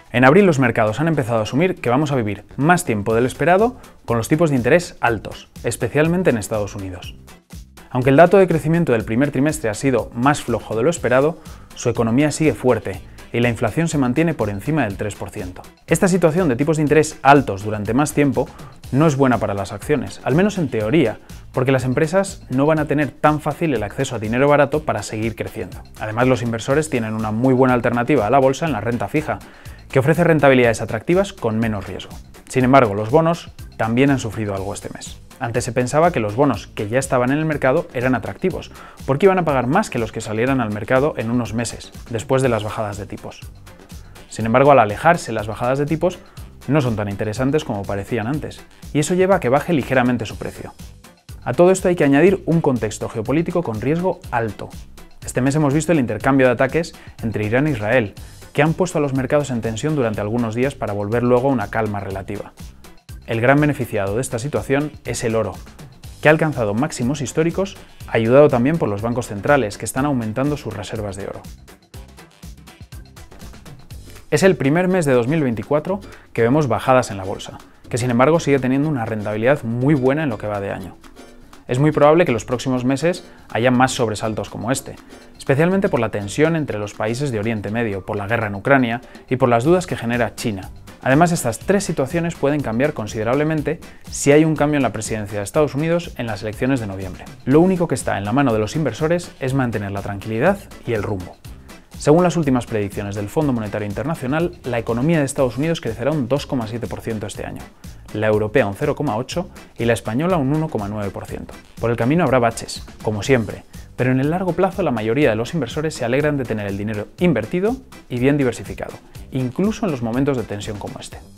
En abril los mercados han empezado a asumir que vamos a vivir más tiempo del esperado con los tipos de interés altos, especialmente en Estados Unidos. Aunque el dato de crecimiento del primer trimestre ha sido más flojo de lo esperado, su economía sigue fuerte y la inflación se mantiene por encima del 3%. Esta situación de tipos de interés altos durante más tiempo no es buena para las acciones, al menos en teoría, porque las empresas no van a tener tan fácil el acceso a dinero barato para seguir creciendo. Además, los inversores tienen una muy buena alternativa a la bolsa en la renta fija, que ofrece rentabilidades atractivas con menos riesgo. Sin embargo, los bonos también han sufrido algo este mes. Antes se pensaba que los bonos que ya estaban en el mercado eran atractivos, porque iban a pagar más que los que salieran al mercado en unos meses, después de las bajadas de tipos. Sin embargo, al alejarse las bajadas de tipos, no son tan interesantes como parecían antes, y eso lleva a que baje ligeramente su precio. A todo esto hay que añadir un contexto geopolítico con riesgo alto. Este mes hemos visto el intercambio de ataques entre Irán e Israel, que han puesto a los mercados en tensión durante algunos días para volver luego a una calma relativa. El gran beneficiado de esta situación es el oro, que ha alcanzado máximos históricos, ayudado también por los bancos centrales, que están aumentando sus reservas de oro. Es el primer mes de 2024 que vemos bajadas en la bolsa, que sin embargo sigue teniendo una rentabilidad muy buena en lo que va de año. Es muy probable que los próximos meses haya más sobresaltos como este, especialmente por la tensión entre los países de Oriente Medio, por la guerra en Ucrania y por las dudas que genera China. Además, estas tres situaciones pueden cambiar considerablemente si hay un cambio en la presidencia de Estados Unidos en las elecciones de noviembre. Lo único que está en la mano de los inversores es mantener la tranquilidad y el rumbo. Según las últimas predicciones del Fondo Monetario Internacional, la economía de Estados Unidos crecerá un 2,7% este año, la europea un 0,8% y la española un 1,9%. Por el camino habrá baches, como siempre, pero en el largo plazo la mayoría de los inversores se alegran de tener el dinero invertido y bien diversificado, incluso en los momentos de tensión como este.